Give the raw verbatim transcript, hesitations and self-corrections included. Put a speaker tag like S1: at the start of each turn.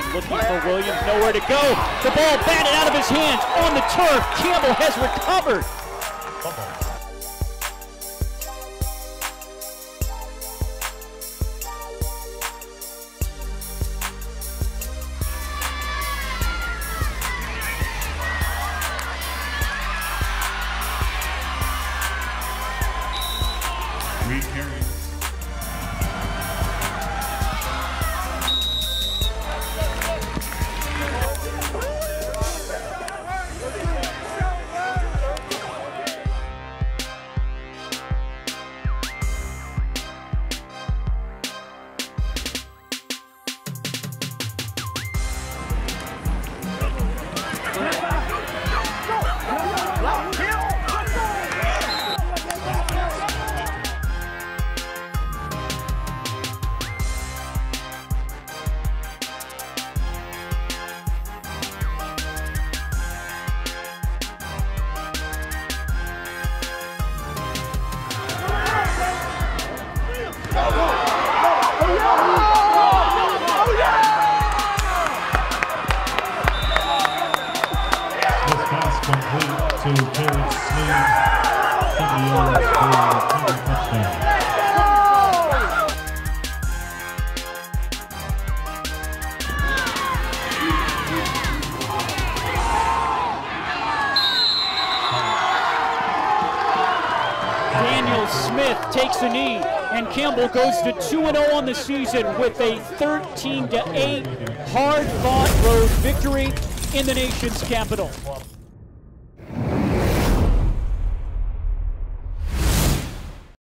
S1: looking for Williams, nowhere to go. The ball batted out of his hands on the turf. Campbell has recovered.
S2: Three carries. Complete to Caleb Snead, seventy yards for a touchdown.
S1: Daniel Smith takes the knee, and Campbell goes to two and oh on the season with a thirteen to eight hard-fought road victory in the nation's capital.